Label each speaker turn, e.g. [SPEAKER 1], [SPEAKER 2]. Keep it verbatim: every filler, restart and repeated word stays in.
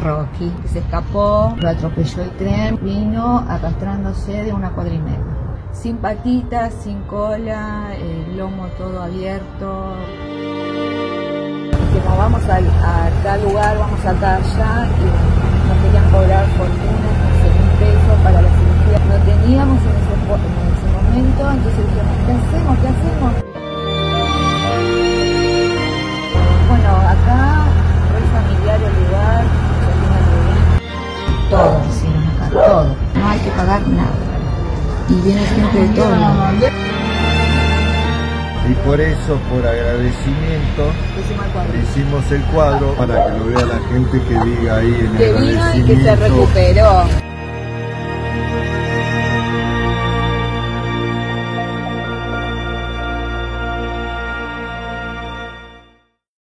[SPEAKER 1] Rocky, que se escapó, lo atropelló el tren, vino arrastrándose de una cuadra y media. Sin patitas, sin cola, el lomo todo abierto. Dijimos, vamos a, a tal lugar, vamos acá, allá, y nos querían cobrar fortuna, quince mil pesos para la cirugía. No teníamos en ese, en ese momento, entonces dijimos, ¿qué hacemos? ¿Qué hacemos? Bueno, acá, muy familiar el lugar, todo, hicieron acá, todo. No hay que pagar nada. Y viene gente de todo el mundo.
[SPEAKER 2] Y por eso, por agradecimiento, le hicimos el cuadro para que lo vea la gente, que diga ahí en el
[SPEAKER 1] que vino y que se
[SPEAKER 2] agradecimiento.
[SPEAKER 1] recuperó.